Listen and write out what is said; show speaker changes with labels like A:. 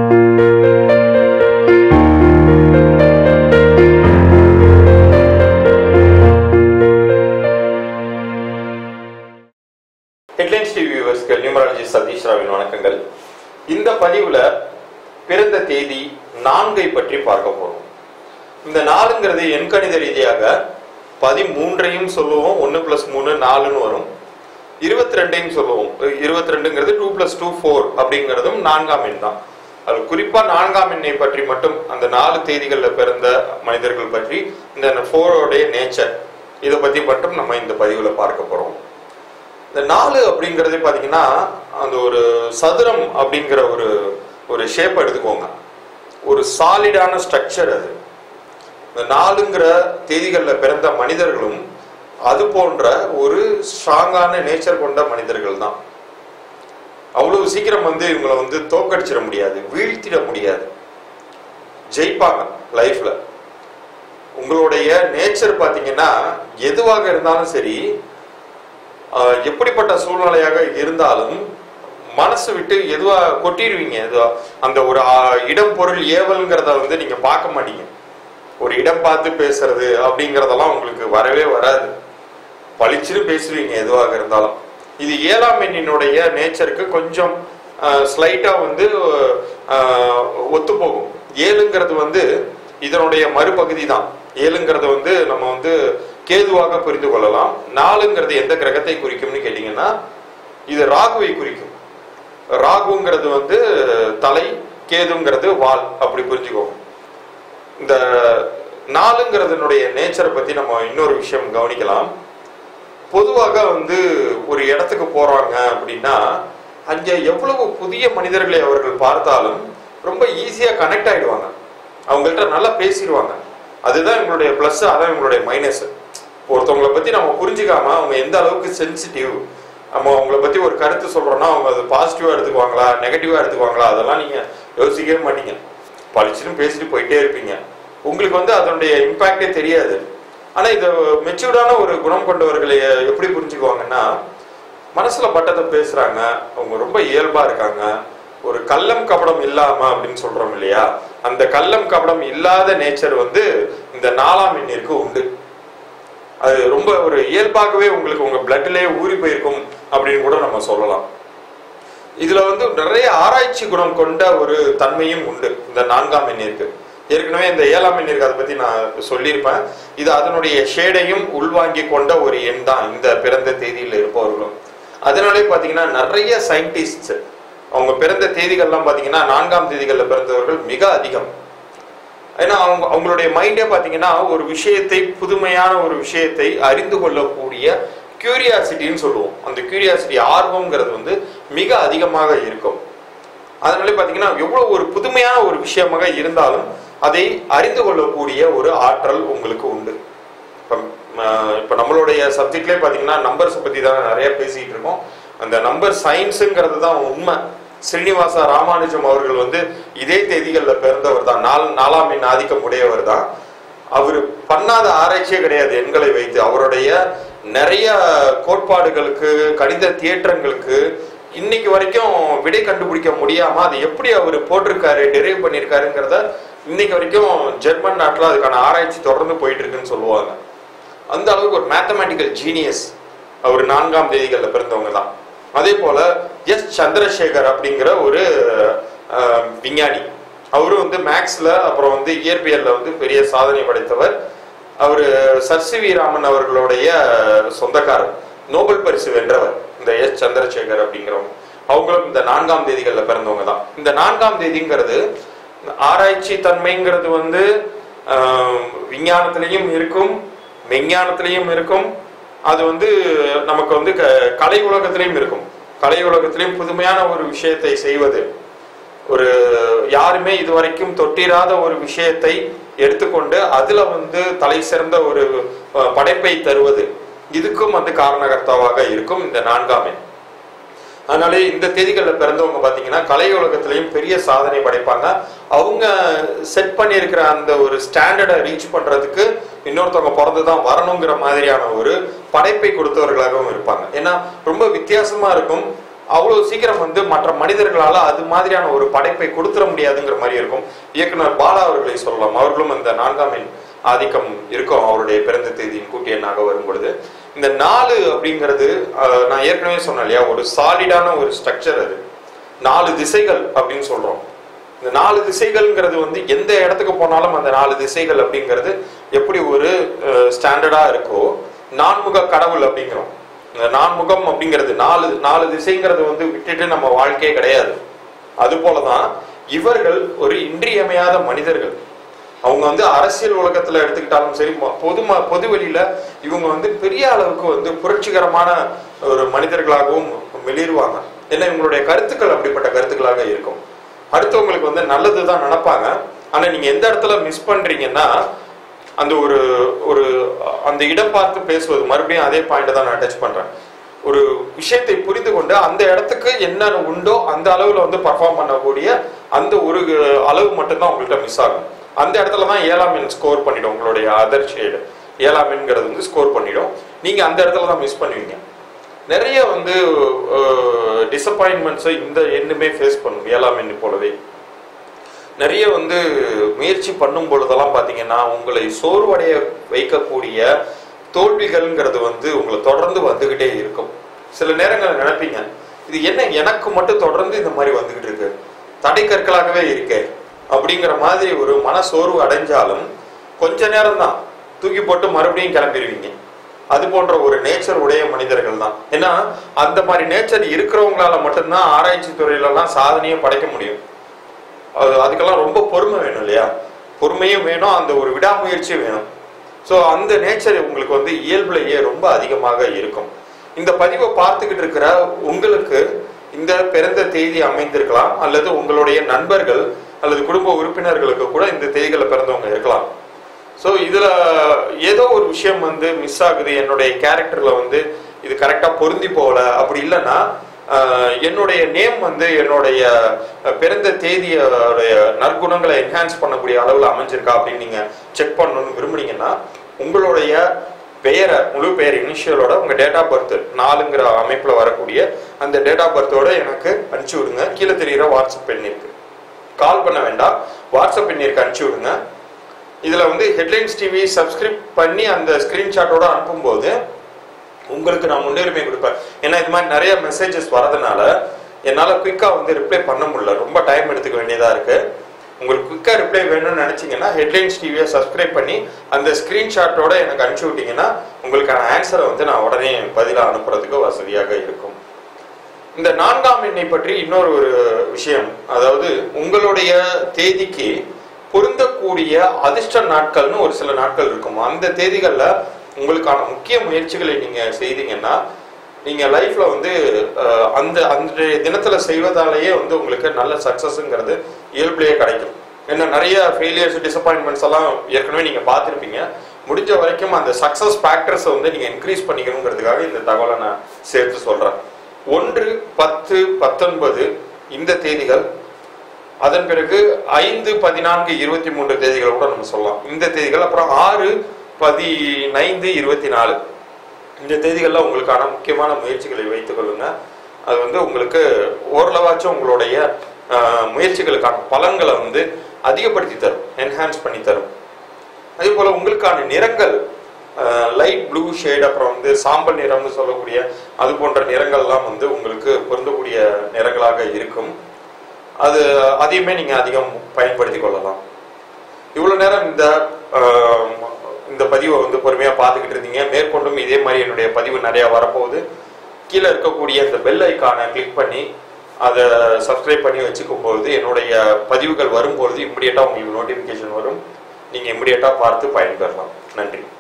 A: Headlines TV வியூவர்ஸ்கள் numerologist Satish ராவின் வணக்கங்கள். இந்த பதிவுல பிறந்த தேதி 4 பற்றி பார்க்க போறோம். இந்த 4ங்கிறது எண்கணித ரீதியாக 13ஐயும் சொல்லுவோம், 1 + 3 4ன்னு வரும். 22ஐயும் சொல்லுவோம், 22ங்கிறது 2 + 2 4 அப்படிங்கிறதும் 4ஆம் எண் தான். அது குறிப்பா 4ஆம் எண்ணை பற்றி மட்டும், அந்த 4 தேதிகளில் பிறந்த மனிதர்கள் பற்றி, இந்த 4ஓடைய நேச்சர், இதை பத்தி மட்டும் நம்ம இந்த பதிவுல பார்க்க போறோம். இந்த 4 அப்படிங்கிறது பார்த்தீங்கன்னா அந்த ஒரு சதுரம் அப்படிங்கிற ஒரு ஷேப் எடுத்துக்கோங்க. ஒரு சாலிடான ஸ்ட்ரக்சர் அது. இந்த 4ங்கிற தேதிகளில் பிறந்த மனிதர்களும் அது போன்ற ஒரு ஸ்ட்ராங்கான நேச்சர் கொண்ட மனிதர்கள் தான். அவ்வளவு சீக்கிரம் இவங்களை தோக்கடிச்சிட முடியாது, வீழ்த்திட முடியாது, ஜெயிப்பாங்க லைஃப்ல. உங்களுடைய நேச்சர் பார்த்தீங்கன்னா எதுவாக இருந்தாலும் சரி, எப்படிப்பட்ட சூழ்நிலையாக இருந்தாலும் மனசு விட்டு எதுவா கொட்டிடுவீங்க. அந்த ஒரு இடம் பொருள் ஏவல்ங்கிறத நீங்க பார்க்க மாட்டீங்க. ஒரு இடம் பார்த்து பேசுறது அப்படிங்கிறதெல்லாம் உங்களுக்கு வரவே வராது. பளிச்சுன்னு பேசுவீங்க எதுவாக இருந்தாலும். இது 7ஆம் எண்ணினுடைய நேச்சருக்கு கொஞ்சம் ஸ்லைட்டா ஒத்து போகும். 7ங்கிறது இதனுடைய மறுபகுதி தான். 7ங்கிறது நம்ம கேதுவாக புரிந்து கொள்ளலாம். 4ங்கிறது எந்த கிரகத்தை குறிக்கும்னு கேட்டீங்கன்னா இது ராகுவை குறிக்கும். ராகுங்கிறது தலை, கேதுங்கிறது வால், அப்படி புரிஞ்சுக்கோங்க. இந்த 4ங்கிறதுனுடைய நேச்சரை பத்தி நம்ம இன்னொரு விஷயம் கவனிக்கலாம். பொதுவாக ஒரு இடத்துக்கு போறாங்க அப்படின்னா அங்க எவ்வளவு புதிய மனிதர்களை அவர்கள் பார்த்தாலும் ரொம்ப ஈஸியா கனெக்ட் ஆயிடுவாங்க. அவங்கள்ட்ட நல்லா பேசிடுவாங்க. அதுதான் இவங்களுடைய பிளஸ், அதான் இவங்களுடைய மைனஸ். ஒருத்தவங்களை பத்தி நம்ம புரிஞ்சுக்காம அவங்க எந்த அளவுக்கு சென்சிட்டிவ், நம்ம அவங்கள பத்தி ஒரு கருத்து சொல்றோம்னா அவங்க அது பாசிட்டிவா எடுத்துக்குவாங்களா நெகட்டிவா எடுத்துக்குவாங்களா, அதெல்லாம் நீங்க யோசிக்கவே மாட்டீங்க. பளிச்சுன்னு பேசிட்டு போயிட்டே இருப்பீங்க. உங்களுக்கு அதனுடைய இம்பாக்டே தெரியாது. ஆனா இது மெச்சூர்டான ஒரு குணம் கொண்டவர்களை எப்படி புரிஞ்சுக்குவாங்கன்னா, மனசுல பட்டதை பேசுறாங்க, அவங்க ரொம்ப இயல்பா இருக்காங்க, ஒரு கள்ளம் கபடம் இல்லாம அப்படின்னு சொல்றோம் இல்லையா, அந்த கள்ளம் கபடம் இல்லாத நேச்சர் இந்த 4ஆம் எண்ணிற்கு உண்டு. அது ரொம்ப ஒரு இயல்பாகவே உங்களுக்கு உங்க பிளட்லயே ஊறி போயிருக்கும் அப்படின்னு கூட நம்ம சொல்லலாம். இதுல நிறைய ஆராய்ச்சி குணம் கொண்ட ஒரு தன்மையும் உண்டு இந்த 4ஆம் எண்ணிற்கு. ஏற்கனவே இந்த 7ஆம் எண்ணிற்கு அதை பத்தி நான் சொல்லியிருப்பேன். இது அதனுடைய ஷேடையும் உள்வாங்கி கொண்ட ஒரு எண் தான் இந்த பிறந்த தேதியில் இருப்பவர்களும். அதனாலே பாத்தீங்கன்னா நிறைய சயின்டிஸ்ட் அவங்க பிறந்த தேதிகள்லாம் பாத்தீங்கன்னா 4ஆம் தேதிகளில் பிறந்தவர்கள் மிக அதிகம். ஏன்னா அவங்களுடைய மைண்டே பாத்தீங்கன்னா ஒரு விஷயத்தை, புதுமையான ஒரு விஷயத்தை அறிந்து கொள்ளக்கூடிய கியூரியாசிட்டின்னு சொல்லுவோம். அந்த கியூரியாசிட்டி, ஆர்வம்ங்கிறது மிக அதிகமாக இருக்கும். அதனால பாத்தீங்கன்னா எவ்வளவு ஒரு புதுமையான ஒரு விஷயமாக இருந்தாலும் அதை அறிந்து கொள்ளக்கூடிய ஒரு ஆற்றல் உங்களுக்கு உண்டு. இப்ப நம்மளுடைய சப்ஜெக்ட்லேயே பாத்தீங்கன்னா நம்பர்ஸ் பத்தி தான் நிறைய பேசிட்டு இருக்கோம். அந்த நம்பர் சயின்ஸுங்கிறது தான் உண்மை. ஸ்ரீனிவாச ராமானுஜம் அவர்கள் இதே தேதிகளில் பிறந்தவர் தான். 4ஆம் எண் ஆதிக்கம் உடையவர் தான். அவர் பண்ணாத ஆராய்ச்சியே கிடையாது எண்களை வைத்து. அவருடைய நிறைய கோட்பாடுகளுக்கு, கணித தியேற்றங்களுக்கு இன்னைக்கு வரைக்கும் விடை கண்டுபிடிக்க முடியாம அதை எப்படி அவர் போட்டிருக்காரு, டெரைவ் பண்ணியிருக்காருங்கிறத இன்னைக்கு வரைக்கும் ஜெர்மன் நாட்டில் அதுக்கான ஆராய்ச்சி தொடர்ந்து போயிட்டு இருக்குன்னு சொல்லுவாங்க. அந்த அளவுக்கு ஒரு மேத்தமேட்டிக்கல் ஜீனியஸ் அவர் 4ஆம் தேதிகளில் பிறந்தவங்க தான். அதே போல எஸ் சந்திரசேகர் அப்படிங்கிற ஒரு விஞ்ஞானி, அவரு மேக்ஸ்ல அப்புறம் இயற்பியல்ல பெரிய சாதனை படைத்தவர். அவரு சர்.சி.வி. ராமன் அவர்களுடைய சொந்தக்காரர், நோபல் பரிசு வென்றவர் இந்த எஸ் சந்திரசேகர் அப்படிங்கிறவங்க. அவங்களும் இந்த 4ஆம் தேதிகளில் பிறந்தவங்க தான். இந்த 4ஆம் தேதிங்கிறது ஆராய்ச்சி தன்மைங்கிறது விஞ்ஞானத்திலையும் இருக்கும், மெஞ்ஞானத்திலையும் இருக்கும். அது நமக்கு கலை உலகத்திலையும் இருக்கும். கலை உலகத்திலையும் புதுமையான ஒரு விஷயத்தை செய்வது, ஒரு யாருமே இதுவரைக்கும் தொட்டிராத ஒரு விஷயத்தை எடுத்துக்கொண்டு அதுல தலை சிறந்த ஒரு படைப்பை தருவது, இதுக்கும் காரணகர்த்தாவாக இருக்கும் இந்த 4ஆம் எண். அதனால இந்த தேதிகளில் பிறந்தவங்க பாத்தீங்கன்னா கலை உலகத்திலையும் பெரிய சாதனை படைப்பாங்க. அவங்க செட் பண்ணியிருக்கிற அந்த ஒரு ஸ்டாண்டர்டை ரீச் பண்றதுக்கு இன்னொருத்தவங்க பிறந்துதான் வரணுங்கிற மாதிரியான ஒரு படைப்பை கொடுத்தவர்களாகவும் இருப்பாங்க. ஏன்னா ரொம்ப வித்தியாசமா இருக்கும். அவ்வளவு சீக்கிரம் வந்து மற்ற மனிதர்களால அது மாதிரியான ஒரு படைப்பை கொடுத்துட முடியாதுங்கிற மாதிரி இருக்கும். இயக்குனர் பாலா அவர்களை சொல்லலாம். அவர்களும் இந்த 4ஆம் எண் ஆதிக்கம் இருக்கும் அவருடைய பிறந்த தேதியின் கூட்டு எண்ணாக வரும் பொழுது. இந்த 4 அப்படிங்கிறது நான் ஏற்கனவே சொன்னேன் இல்லையா, ஒரு சாலிடான ஒரு ஸ்ட்ரக்சர். அது 4 திசைகள் அப்படின்னு சொல்றோம். இந்த 4 திசைகள்ங்கிறது வந்து எந்த இடத்துக்கு போனாலும் அந்த 4 திசைகள் அப்படிங்கிறது எப்படி ஒரு ஸ்டாண்டர்டா இருக்கோ, நான்முக கடவுள் அப்படிங்கிறோம். இந்த நான்முகம் அப்படிங்கிறது 4 திசைங்கிறது வந்து விட்டுட்டு நம்ம வாழ்க்கையே கிடையாது. அது போலதான் இவர்கள் ஒரு இன்றியமையாத மனிதர்கள். அவங்க வந்து அரசியல் உலகத்துல எடுத்துக்கிட்டாலும் சரி, பொது வெளியில இவங்க வந்து பெரிய அளவுக்கு வந்து புரட்சிகரமான ஒரு மனிதர்களாகவும் வெளியிருவாங்க. ஏன்னா இவங்களுடைய கருத்துக்கள் அப்படிப்பட்ட கருத்துக்களாக இருக்கும். அடுத்தவங்களுக்கு வந்து நல்லதுதான் நினைப்பாங்க. ஆனா நீங்க எந்த இடத்துல மிஸ் பண்றீங்கன்னா, அந்த ஒரு அந்த இடம் பார்த்து பேசுவது. மறுபடியும் அதே பாயிண்ட் தான் நான் டச் பண்றேன். ஒரு விஷயத்தை புரிந்து கொண்டு அந்த இடத்துக்கு என்ன உண்டோ அந்த அளவுல வந்து பர்ஃபார்ம் பண்ணக்கூடிய அந்த ஒரு அளவு மட்டும்தான் உங்கள்கிட்ட மிஸ் ஆகும். அந்த இடத்துல தான் 7ஆம் எண் ஸ்கோர் பண்ணிடும். உங்களுடைய அதர் ஷேடு 7ஆம் எண்ங்கிறது வந்து ஸ்கோர் பண்ணிடும். நீங்க அந்த இடத்துல தான் மிஸ் பண்ணுவீங்க. நிறைய வந்து டிசப்பாயின்மெண்ட்ஸை இந்த எண்ணுமே ஃபேஸ் பண்ணும். 7ஆம் எண்ணு போலவே நிறைய வந்து முயற்சி பண்ணும் பொழுதெல்லாம் பார்த்தீங்கன்னா உங்களை சோர்வடைய வைக்கக்கூடிய தோல்விகள்ங்கிறது வந்து உங்களை தொடர்ந்து வந்துகிட்டே இருக்கும். சில நேரங்கள் நினைப்பீங்க, இது என்ன எனக்கு மட்டும் தொடர்ந்து இந்த மாதிரி வந்துகிட்டு இருக்கு, தடை கற்களாகவே இருக்கே அப்படிங்கிற மாதிரி ஒரு மன சோர்வு அடைஞ்சாலும் கொஞ்ச நேரம் தான் தூக்கி போட்டு மறுபடியும் கிளம்பிடுவீங்க. அது போன்ற ஒரு நேச்சர் உடைய மனிதர்கள் தான். ஏன்னா அந்த மாதிரி நேச்சர் இருக்கிறவங்களால மட்டும்தான் ஆராய்ச்சி துறையிலலாம் சாதனையை படைக்க முடியும். அதுக்கெல்லாம் ரொம்ப பொறுமை வேணும் இல்லையா, பொறுமையும் வேணும், அந்த ஒரு விடாமுயற்சியும் வேணும். ஸோ அந்த நேச்சர் உங்களுக்கு வந்து இயல்புலேயே ரொம்ப அதிகமாக இருக்கும். இந்த பதிவை பார்த்துக்கிட்டு இருக்கிற உங்களுக்கு இந்த பிறந்த தேதி அமைந்திருக்கலாம், அல்லது உங்களுடைய நண்பர்கள் அல்லது குடும்ப உறுப்பினர்களுக்கு கூட இந்த தேதிகளில் பிறந்தவங்க இருக்கலாம். ஸோ இதுல ஏதோ ஒரு விஷயம் வந்து மிஸ் ஆகுது, என்னுடைய கேரக்டர்ல வந்து இது கரெக்டா பொருந்தி போகல, அப்படி இல்லைன்னா என்னுடைய நேம் வந்து என்னுடைய பிறந்த தேதியோடைய நற்குணங்களை என்ஹான்ஸ் பண்ணக்கூடிய அளவில் அமைஞ்சிருக்கா அப்படின்னு நீங்க செக் பண்ணணும்னு விரும்புனீங்கன்னா, உங்களுடைய பெயரை முழு பெயர் இனிஷியலோட உங்க டேட் ஆஃப் பர்த் 4ங்கிற அமைப்புல வரக்கூடிய அந்த டேட் ஆஃப் பர்த்தோட எனக்கு அனுப்பிச்சு விடுங்க. கீழே தெரிகிற வாட்ஸ்அப் எண்ணிற்கு கால் பண்ண வேண்டாம், வாட்ஸ்அப் எண்ணிற்கு அனுப்பிச்சு விடுங்க. இதுல வந்து ஹெட்லைன்ஸ் டிவி சப்ஸ்கிரைப் பண்ணி அந்த ஸ்கிரீன்ஷாட்டோட அனுப்பும்போது உங்களுக்கு நான் முன்னுரிமை கொடுப்பேன். ஏன்னா இது மாதிரி நிறைய மெசேஜஸ் வரதுனால என்னால குயிக்கா வந்து ரிப்ளை பண்ண முடியல, ரொம்ப டைம் எடுத்துக்க வேண்டியதா இருக்கு. உங்களுக்கு குயிக்கா ரிப்ளை வேணும்னு நினைச்சீங்கன்னா ஹெட்லைன்ஸ் டிவியை சப்ஸ்கிரைப் பண்ணி அந்த ஸ்கிரீன்ஷாட்டோட எனக்கு அனுப்பிச்சு விட்டீங்கன்னா உங்களுக்கான ஆன்சரை வந்து நான் உடனே பதிலாக அனுப்புறதுக்கு வசதியாக இருக்கும். இந்த 4ஆம் எண்ணை பற்றி இன்னொரு ஒரு விஷயம், அதாவது உங்களுடைய தேதிக்கு பொருந்தக்கூடிய அதிர்ஷ்ட நாட்கள்னு ஒரு சில நாட்கள் இருக்கும். அந்த தேதிகள்ல உங்களுக்கான முக்கிய முயற்சிகளை நீங்க செய்தீங்கன்னா நீங்க லைஃப்ல வந்து அந்த தினத்துல செய்வதாலேயே வந்து உங்களுக்கு நல்ல சக்சஸ்ங்கிறது இயல்புலேயே கிடைக்கும். ஏன்னா நிறைய ஃபெயிலியர்ஸ் டிசப்பாயின்மெண்ட்ஸ் எல்லாம் ஏற்கனவே நீங்க பார்த்துருப்பீங்க. முடிஞ்ச வரைக்கும் அந்த சக்சஸ் ஃபேக்டர்ஸை வந்து நீங்க இன்க்ரீஸ் பண்ணிக்கணுங்கிறதுக்காக இந்த தகவலை நான் சேர்த்து சொல்றேன். 1, 10, 19 இந்த தேதிகள், அதன் பிறகு 5, 14, 23 தேதிகள் கூட நம்ம சொல்லலாம். இந்த தேதிகள் அப்புறம் 6, 15, 24 இந்த தேதிகள்ல உங்களுக்கான முக்கியமான முயற்சிகளை வைத்துக் கொள்ளுங்க. அது வந்து உங்களுக்கு ஓரளவாச்சும் உங்களுடைய முயற்சிகளுக்கான பலன்களை வந்து அதிகப்படுத்தி தரும், என்ஹான்ஸ் பண்ணி தரும். அதே போல உங்களுக்கான நிறங்கள் லைட் ப்ளூ ஷேட், அப்புறம் வந்து சாம்பல் நிறம்னு சொல்லக்கூடிய அது போன்ற நிறங்கள்லாம் வந்து உங்களுக்கு பொருந்தக்கூடிய நிறங்களாக இருக்கும். அதையுமே நீங்க அதிகம் பயன்படுத்தி கொள்ளலாம். இவ்வளவு நேரம் இந்த பதிவை வந்து பொறுமையா பார்த்துக்கிட்டு இருந்தீங்க. மேற்கொண்டும் இதே மாதிரி என்னுடைய பதிவு நிறைய வரப்போகுது. கீழே இருக்கக்கூடிய இந்த பெல் ஐக்கானை கிளிக் பண்ணி அதை சப்ஸ்கிரைப் பண்ணி வச்சுக்கும் போது என்னுடைய பதிவுகள் வரும்பொழுது இம்மிடியட்டா உங்களுக்கு நோட்டிபிகேஷன் வரும். நீங்க இம்மிடியட்டா பார்த்து பயன்பெறலாம். நன்றி.